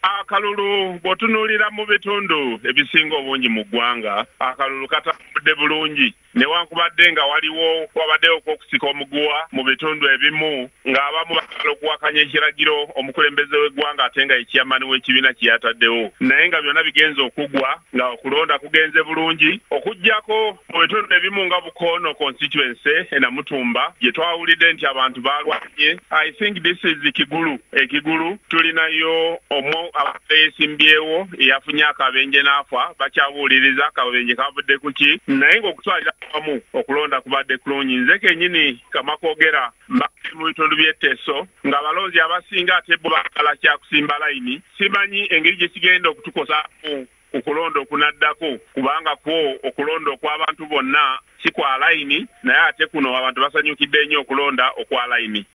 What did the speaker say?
Akalulu bw'otunuulira mu bitundu ebisinga obungi mu ggwanga akalulu katambudde bulungi newankubadde nga wabaddewo okusika omuguwa mu bitundu ebimu ng'abamu bagala okuwakanya ekiragiro omukulembeze w'eggwanga ate nga ekiyamani w'ekibiina kye yataddewo naye nga byonna bigenze okugwa nga okulonda kugenze bulungi okuggyako mu bitundu ebimu nga Bukono constituency e Namutumba gye twawulidde nti abantu baalwanye. I think this is ekigulu tulinayo yeesimbyewo eyafunye akabenje n'afa bakyabuuliriza akabenje kavudde ku ki naye ng'okutwalira wamu okulonda kubadde kulungi. Nze kennyini Kamakoogera mbadde mu bitundu by'Etteso ng'abalonzi abasinga ate bo baagala kyakusimba layini simanyi engeri gye kigenda okutukosaamu okulonda okunaddako kubanga kwo okulonda okw'abantu bonna si kwa layini naye ate kuno abantu basanyukidde nnyo okulonda okwa layini.